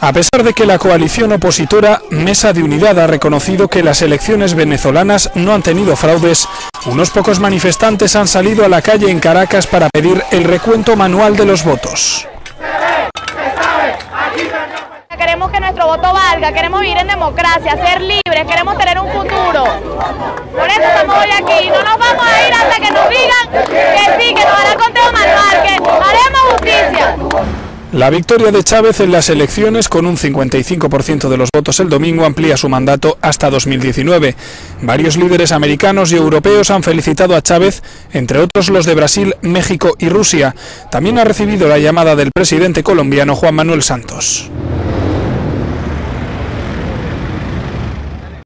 A pesar de que la coalición opositora Mesa de Unidad ha reconocido que las elecciones venezolanas no han tenido fraudes, unos pocos manifestantes han salido a la calle en Caracas para pedir el recuento manual de los votos. Queremos que nuestro voto valga, queremos vivir en democracia, ser libres, queremos tener un futuro. Por eso estamos hoy aquí, no nos vamos a ir hasta que nos digan que sí, que nos hará conteo manual, que haremos justicia. La victoria de Chávez en las elecciones, con un 55% de los votos el domingo, amplía su mandato hasta 2019. Varios líderes americanos y europeos han felicitado a Chávez, entre otros los de Brasil, México y Rusia. También ha recibido la llamada del presidente colombiano Juan Manuel Santos.